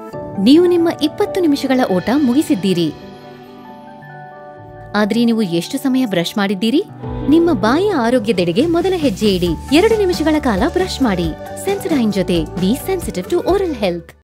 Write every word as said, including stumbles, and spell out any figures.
ನೀವು ನಿಮ್ಮ ಇಪ್ಪತ್ತು ನಿಮಿಷಗಳ ಓಟ ಮುಗಿಸಿದ್ದೀರಿ. ಆದ್ರೆ ನೀವು ಎಷ್ಟು ಸಮಯ ಬ್ರಷ್ ಮಾಡಿದ್ದೀರಿ? ನಿಮ್ಮ ಬಾಯಿಯ ಆರೋಗ್ಯದೆಡೆಗೆ ಮೊದಲ ಹೆಜ್ಜೆ ಇಡಿ. ಎರಡು ನಿಮಿಷಗಳ ಕಾಲ ಬ್ರಷ್ ಮಾಡಿ. ಸೆನ್ಸೊಡೈನ್ ಜೊತೆ be sensitive to oral health.